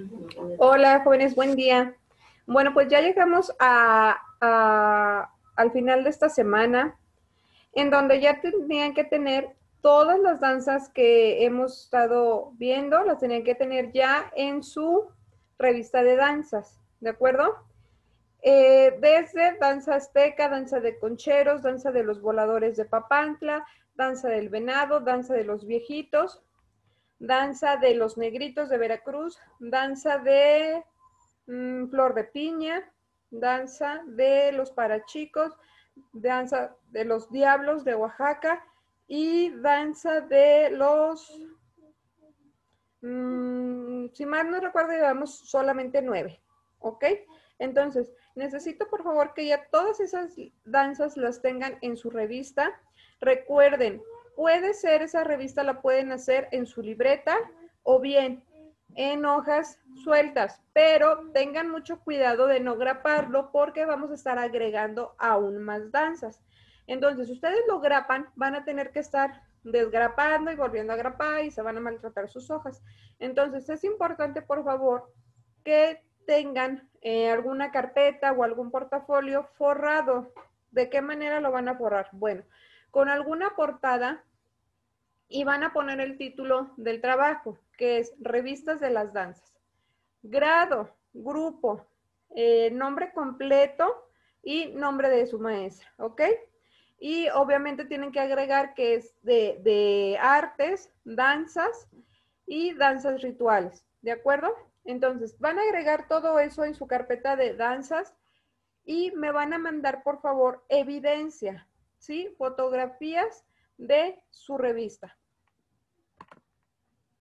Hola, jóvenes, buen día. Bueno, pues ya llegamos al final de esta semana, en donde ya tenían que tener todas las danzas que hemos estado viendo, las tenían que tener ya en su revista de danzas, ¿de acuerdo? Desde danza azteca, danza de concheros, danza de los voladores de Papantla, danza del venado, danza de los viejitos, danza de los negritos de Veracruz, danza de flor de piña, danza de los parachicos, danza de los diablos de Oaxaca y danza de los, si mal no recuerdo, llevamos solamente 9, ¿ok? Entonces, necesito por favor que ya todas esas danzas las tengan en su revista. Recuerden, puede ser esa revista la pueden hacer en su libreta o bien en hojas sueltas, pero tengan mucho cuidado de no graparlo porque vamos a estar agregando aún más danzas. Entonces, si ustedes lo grapan, van a tener que estar desgrapando y volviendo a grapar y se van a maltratar sus hojas. Entonces, es importante, por favor, que tengan alguna carpeta o algún portafolio forrado. ¿De qué manera lo van a forrar? Bueno, con alguna portada y van a poner el título del trabajo, que es Revistas de las Danzas. Grado, grupo, nombre completo y nombre de su maestra, ¿ok? Y obviamente tienen que agregar que es de artes, danzas y danzas rituales, ¿de acuerdo? Entonces, van a agregar todo eso en su carpeta de danzas y me van a mandar, por favor, evidencia, ¿sí? Fotografías de su revista.